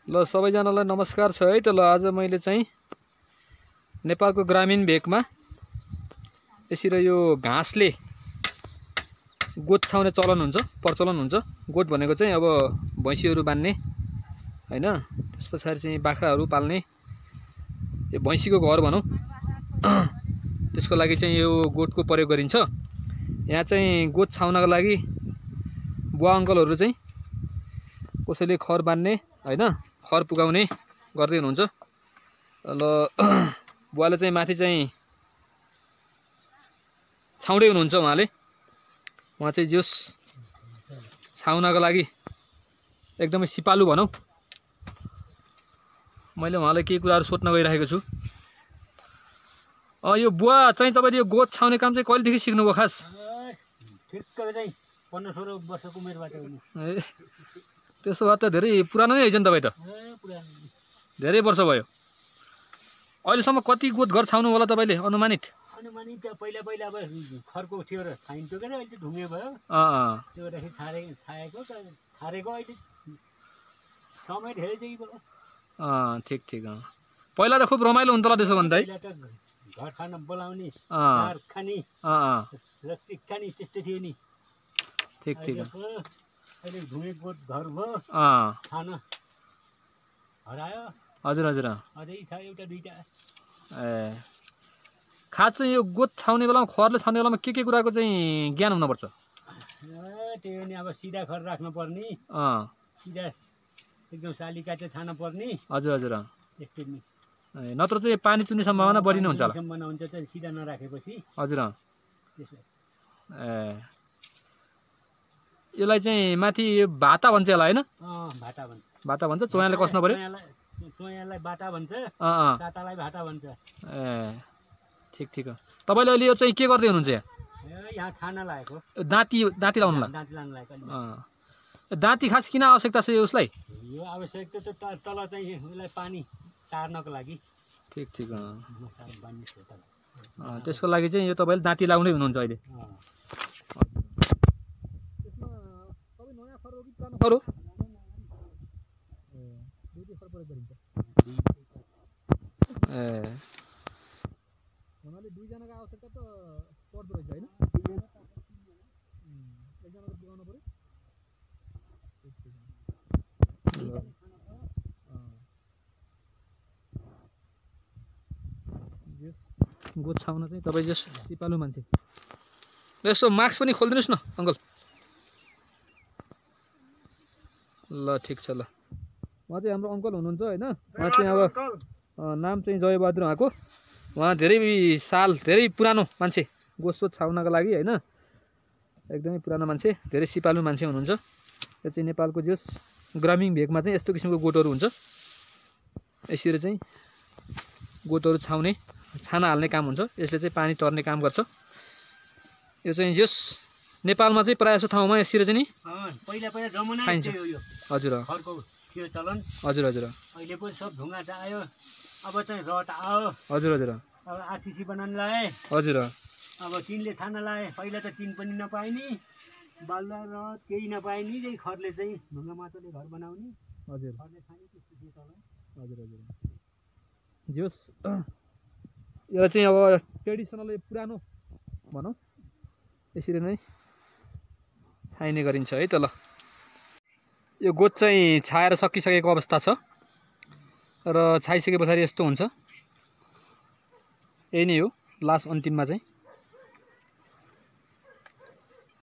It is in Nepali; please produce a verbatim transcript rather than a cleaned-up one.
ल सबैजनालाई नमस्कार छ है त। ल आज मैले चाहिँ नेपालको ग्रामीण भेगमा यसरी यो घाँसले गोठ छाउने चलन हुन्छ, प्रचलन हुन्छ। गोठ भनेको चाहिँ अब भैँसीहरू बान्ने हैन, त्यसपछि चाहिँ बाख्राहरू पाल्ने, यो भैँसीको घर भनौँ, त्यसको लागि चाहिँ यो गोठको प्रयोग गरिन्छ। यहाँ चाहिँ गोठ छाउनको लागि बुवा अङ्कलहरू चाहिँ कसैले खर बान्ने हैन, खर पुगाउने गर्दै हुनुहुन्छ। ल बुवाले चाहिँ माथि चाहिँ छाउँदै हुनुहुन्छ। उहाँले उहाँ चाहिँ जोस छाउनको लागि एकदमै सिपालु भनौँ। मैले उहाँलाई केही कुराहरू सोध्न गइरहेको छु। अ यो बुवा चाहिँ तपाईले यो गोठ छाउने काम चाहिँ कहिलेदेखि सिक्नुभयो खास? ठिक्क चाहिँ पन्ध्र सोह्र वर्षको उमेरबाट हुनु। ए त्यसो भए त धेरै पुरानो नै हैछन् तपाईँ त। धेरै वर्ष भयो। अहिलेसम्म कति गोठ घर छाउनु होला तपाईले अनुमानित? अनुमानित पहिला पहिला अब खरको थियो र छाइन्थ्यो के अहिले ढुङ्गे भयो। अँ अँ त्यो राखी छारे छाएको छारेको अहिले समय धेरै चाहिँ भयो। अँ ठिक ठिक। अँ पहिला त खुब रमाइलो हुन्थ्यो होला त्यसो भन्दा है। पहिला त घर खान बोलाउने, अँ चार खाने, अँ अँ रक्सी खाने त्यस्तै थियो नि। ठिक ठिक। अहिले ढुङ्गे गोठ घर भयो। अँ खान हरायो। हजुर हजुर। अझै छ एउटा दुईटा। ए खास चाहिँ यो गोठ छाउने बेलामा, खरले छाउने बेलामा के के कुराको चाहिँ ज्ञान हुनुपर्छ? त्यो नि अब सिधा खर राख्नु पर्ने, अँ सिधा एकदम साली काटेर छान्नु पर्ने। हजुर हजुर। त्यस्तै नि। ए नत्र चाहिँ पानी चुन्ने सम्भावना बढी नै हुन्छ होला। सम्भावना हुन्छ चाहिँ सिधा नराखेपछि। हजुर। त्यसो। ए यसलाई चाहिँ माथि भाता भन्छ यसलाई हैन? अँ भाटा भन्छ। भाता भन्छ। चोयाले कस्नु पर्यो? चोयालाई बाटा भन्छ, अँ अँ सातालाई भाटा भन्छ। ए ठिक ठिक। तपाईँले अहिले यो चाहिँ के गर्दै हुनुहुन्छ यहाँ? ए यहाँ खाना लागेको। दाँती दाँती लाउनुलाई? दाँती लाउनु लागेको। अँ दाँती खास किन आवश्यकता छ उसलाई? यो आवश्यकता त तल चाहिँ उसलाई पानी तार्नको लागि। ठिक ठिक। अँ मसाला बान्ने थियो तल। अँ त्यसको लागि चाहिँ यो तपाईँले दाँती लाउनै हुनुहुन्छ अहिले? अँ त्यसमा सबै नयाँ खर हो कि पुरानो खर हो? ए दुईटै खर प्रयोग गरिन्छ। ए हुनाले दुईजनाको आवश्यकता त पर्दो रहेछ होइन? एकजनाको पुगाउनु पऱ्यो। गोठ छाउन चाहिँ तपाईँ जस सिपालु मान्छे। यसो मास्क पनि खोलिदिनुहोस् न अङ्कल। ल ठिक छ। ल उहाँ चाहिँ हाम्रो अङ्कल हुनुहुन्छ होइन। उहाँ चाहिँ अब नाम चाहिँ जयबहादुर उहाँको। उहाँ धेरै साल, धेरै पुरानो मान्छे गोठसोठ छाउनको लागि होइन। एकदमै पुरानो मान्छे, धेरै सिपालु मान्छे हुनुहुन्छ। यो चाहिँ नेपालको जस ग्रामीण भेगमा चाहिँ यस्तो किसिमको गोठहरू हुन्छ। यसरी चाहिँ गोठहरू छाउने, छाना हाल्ने काम हुन्छ। यसले चाहिँ पानी तर्ने काम गर्छ। यो चाहिँ जस नेपालमा चाहिँ प्रायः जस्तो ठाउँमा यसरी चाहिँ नि पहिला पहिला जमुना थियो यो। हजुर खरको थियो चलन। हजुर हजुर। अहिले पनि सब ढुङ्गा त आयो, अब चाहिँ रड आयो। हजुर हजुर। अब आरसिसी बनाउन लाए। हजुर। अब टिनले छान लाए। पहिला त टिन पनि नपाइने, बालुवा रड केही नपाइने, चाहिँ खरले चाहिँ ढुङ्गा माटोले घर बनाउने। हजुर। खरले खाने त्यस्तो थियो चलन। हजुर हजुर। जोस यो चाहिँ अब ट्रेडिसनल पुरानो भनौँ, यसरी नै छाइने गरिन्छ है त। ल यो गोठ चाहिँ छाएर सकिसकेको अवस्था छ र छाइसके पछाडि यस्तो हुन्छ। यही नै हो लास्ट अन्तिममा चाहिँ।